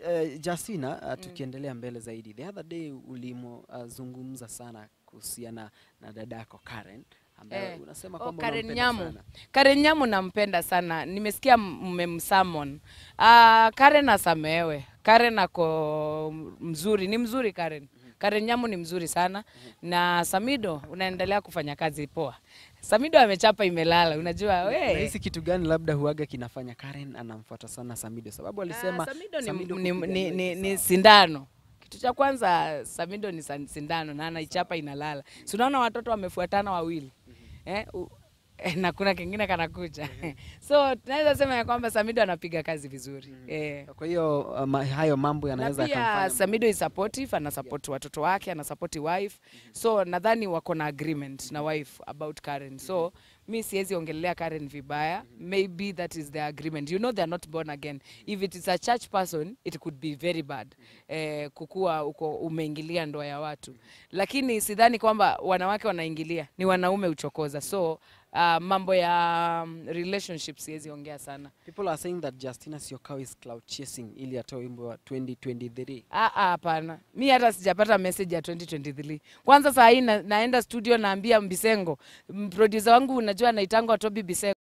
Justina, tukiendelea mbele zaidi. The other day zungumza sana kuhusiana na dadako Karen. Unasema kwamba unampenda sana. Karen Nyamu nampenda sana. Nimesikia mmemsummon. Karen asamehewe. Karen ako mzuri. Ni mzuri Karen. Karen Nyamu ni mzuri sana. Na Samidoh unaendelea kufanya kazi poa. Samidoh amechapa imelala. Unajua wewe. Hisi kitu gani labda huaga kinafanya Karen anamfuata sana Samidoh? Sababu alisema Samidoh ni sindano. Kitu cha kwanza Samidoh ni sindano na anaichapa inalala. Si unaona watoto wamefuatana wawili. Na kuna kingine kanakuja. So tunaweza sema ya kwamba Samidoh anapiga kazi vizuri. Kwa hiyo hayo mambo yanaweza kumfanya Samidoh is supportive, ana support watoto wake, ana support wife. So nadhani wako na agreement na wife about Karen. So mi siwezi ongelea Karen vibaya. Maybe that is the agreement. You know they are not born again. If it is a church person, it could be very bad. Kukua umeingilia ndoa ya watu. Lakini sidhani kwamba wanawake wanaingilia. Ni wanaume uchokoza. So mambo ya relationships siwezi ongea sana. People are saying that Justina SYOKAU is cloud chasing ili atoe wimbo wa 2023. Hapana. Mimi hata sijapata message ya 2023. Kwanza saa hii naenda studio naambia Mbisengo, producer wangu unajua anaitangwa Toby Bisengo.